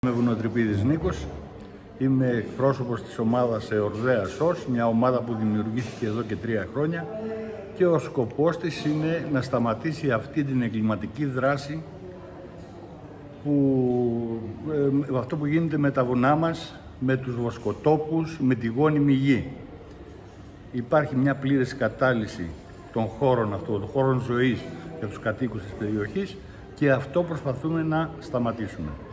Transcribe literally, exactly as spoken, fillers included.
Είμαι Βουνοτρυπίδης Νίκος, είμαι εκπρόσωπος της ομάδας Εορδαία ΣΟΣ, μια ομάδα που δημιουργήθηκε εδώ και τρία χρόνια και ο σκοπός της είναι να σταματήσει αυτή την εγκληματική δράση που, ε, αυτό που γίνεται με τα βουνά μας, με τους βοσκοτόπους, με τη γόνιμη γη. Υπάρχει μια πλήρης κατάλυση των χώρων αυτών, των χώρων ζωής για τους κατοίκους της περιοχής και αυτό προσπαθούμε να σταματήσουμε.